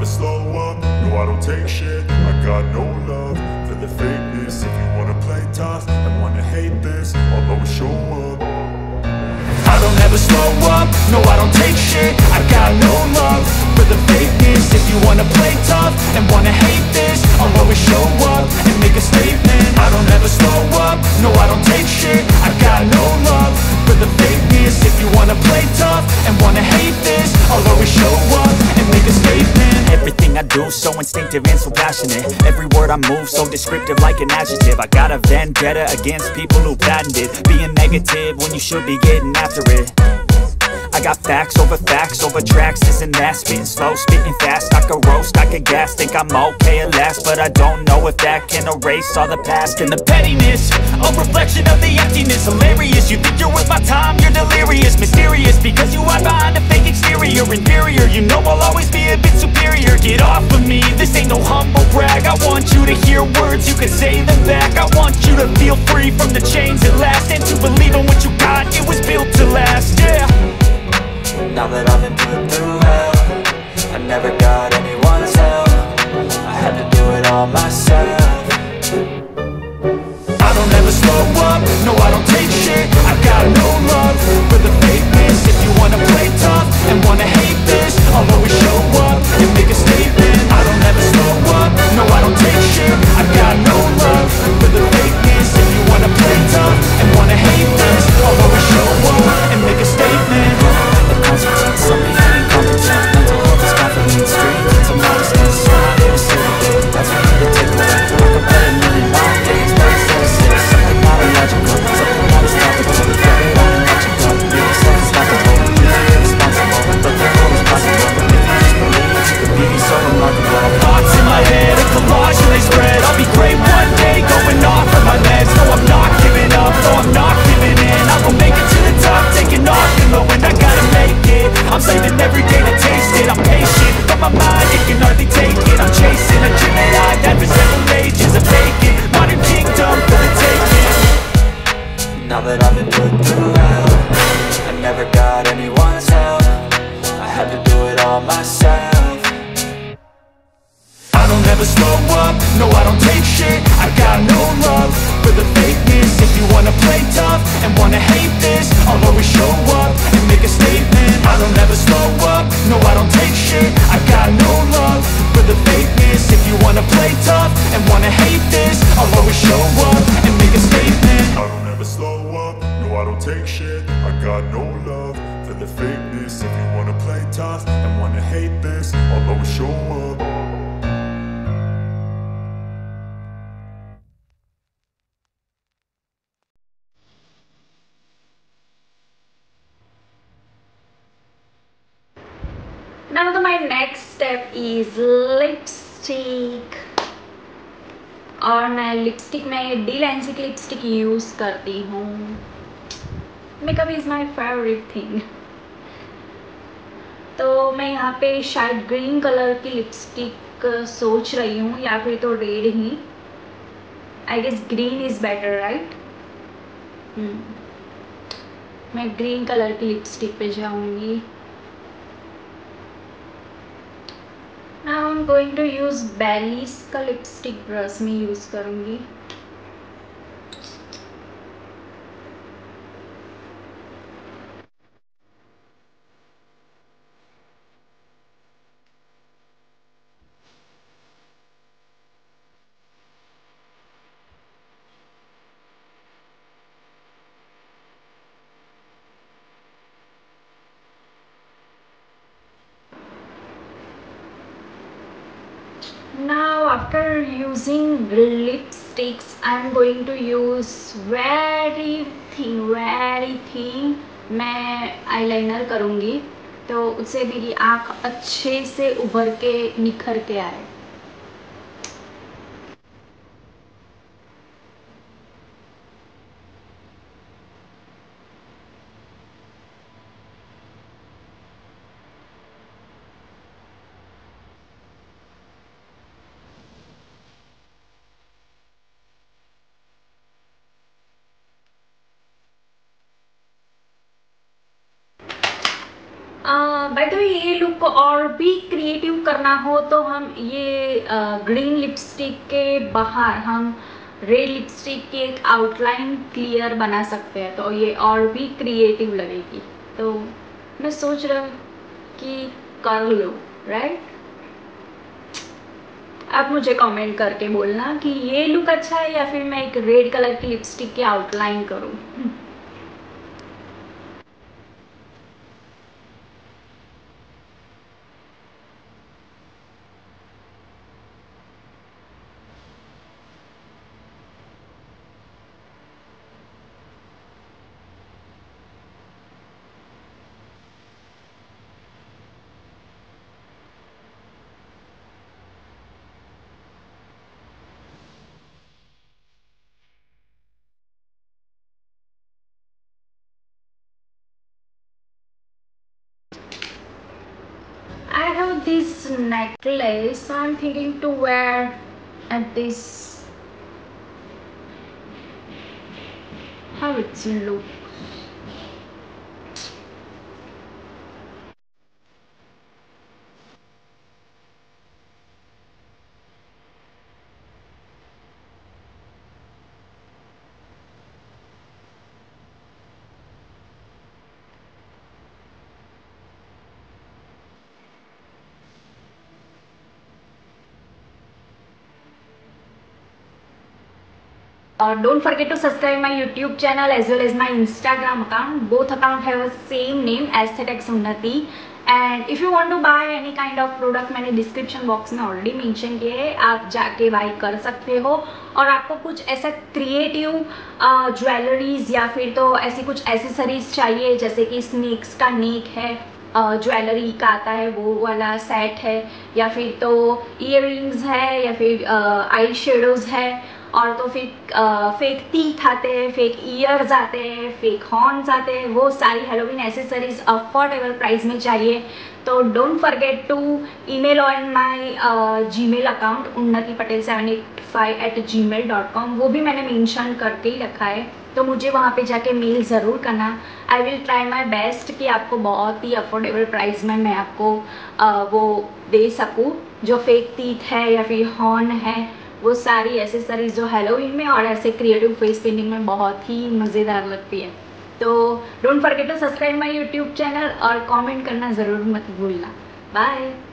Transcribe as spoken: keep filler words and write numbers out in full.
never slow up, no I don't take shit. I got no love for the fakeness. If you wanna play tough and wanna hate this, I'll always show up. I don't ever slow up, no I don't take shit. I got no love for the fakeness. If you wanna play tough and wanna hate this, I'll always show up and make a statement. I don't ever slow up, no I don't take shit. I got no love for the fakeness. If you wanna play tough and wanna hate this, I'll always show up and make a statement. Everything I do so instinctive and so passionate. Every word I move so descriptive like an adjective. I got a vendetta against people who patented being negative when you should be getting after it. I got facts over facts over tracks, this and that. Spitting slow, spitting fast, I could roast, I could gas. Think I'm okay at last, but I don't know if that can erase all the past. And the pettiness, a reflection of the emptiness. Hilarious, you think you're worth my time, you're delirious. Mysterious, because you hide behind a fake exterior. Inferior, you know I'll always be a bit superior. Get off of me, this ain't no humble brag. I want you to hear words, you can say them back. I want you to feel free from the chains at last, and to believe in what you got, it was built to last, yeah. Now that I've been put through hell, I never got anyone's help. I had to do it all myself. I don't ever slow up, no I don't take shit. I got no love for the fakeness. If you wanna play tough and wanna hate this, I'll always show up and make a statement. I don't ever slow up, no I don't take shit. I got no love for the fakeness. If you wanna play tough and wanna hate this, I'll always show up and make a statement. Consequence, some being competent. Mental health is confident, strength, some modestness. Not here to save it, that's what you take away. I could play a million long games, but instead of six, something not illogical, something not as topical. Fuck it, I ain't watching go. Make yourself unstoppable, be irresponsible, but they're always possible. If you just believe, you could be so remarkable. Thoughts in my head, a collage and they spread. I'll be great one day, going off of my meds. No, I'm not giving up, no, I'm not giving in. I will make it to the top, taking off the low, and I gotta make it. I'm saving every day to taste it. I'm patient, but my mind, it can hardly take it. I'm chasing a dream that I've had for several ages. I'm vacant, modern kingdom for the taking. Now that I've been put through hell, I never got anyone's help. I had to do it all myself. I don't ever slow up, no I don't take shit. I got no love for the fakeness. If you wanna play tough and wanna hate this, I'll always show up and make a statement. I don't ever slow up, no I don't take shit. I got no love for the fakeness. If you wanna play tough and wanna hate this, I'll always show up and make a statement. I don't ever slow up, no I don't take shit. I got no love for the fakeness. If you wanna play tough and wanna hate this, I'll always show up. Now the, my next step is lipstick, और मैं lipstick में D लेंसिक lipstick use करती हूँ. Makeup is my favourite thing. तो मैं यहाँ पे शायद ग्रीन कलर की लिपस्टिक सोच रही हूँ, या फिर तो रेड ही. I guess green is better, right. मैं ग्रीन कलर की लिपस्टिक पे जाऊँगी. Now I'm going to use Belly's का लिपस्टिक ब्रश में यूज़ करूँगी. Now after using lipsticks, I am going to use very thin, very thin. मैं eyeliner करूँगी तो उससे मेरी आँख अच्छे से उभर के निखर के आए. बाय द वे ये लुक को और भी क्रिएटिव करना हो तो हम ये ग्रीन लिपस्टिक के बाहर हम रेड लिपस्टिक की एक आउटलाइन क्लियर बना सकते हैं, तो ये और भी क्रिएटिव लगेगी। तो मैं सोच रहा हूँ कि कर लो, राइट। आप मुझे कमेंट करके बोलना कि ये लुक अच्छा है या फिर मैं एक रेड कलर की लिपस्टिक की आउटलाइन करूँ। I have this necklace, so I'm thinking to wear at this. How it looks. Uh, don't forget to subscribe my YouTube channel as well as my Instagram account. Both accounts have a same name, Aesthetics Unnati. And if you want to buy any kind of product, मैंने description box में already mention किए है, आप जाके by कर सकते हो। और आपको कुछ ऐसा क्रिएटिव ज्वेलरीज या फिर तो ऐसी कुछ एसेसरीज चाहिए, जैसे कि स्नेक्स का नेक है, ज्वेलरी uh, का आता है वो वाला सेट है, या फिर तो ईयर रिंग्स है, या फिर आई शेडोज है, और तो फिर फेक टीथ आते हैं, फेक ईयर्स आते हैं, फेक हॉर्न्स आते हैं, वो सारी हेलोवीन एसेसरीज अफोर्डेबल प्राइस में चाहिए तो don't forget to email on my Gmail account Unnati Patel seven eight five eight G mail dot com. वो भी मैंने मेंशन करके ही रखा है, तो मुझे वहाँ पे जाके मेल ज़रूर करना। I will try my best कि आपको बहुत ही अफोर्डेबल प्राइस में मैं आपको uh, वो दे सकूँ। जो फेक टीथ है या फिर हॉर्न है, वो सारी एसेसरीज जो हेलोवीन में और ऐसे क्रिएटिव फेस पेंटिंग में बहुत ही मज़ेदार लगती है। तो don't forget to subscribe my YouTube channel और कमेंट करना ज़रूर मत भूलना। बाय।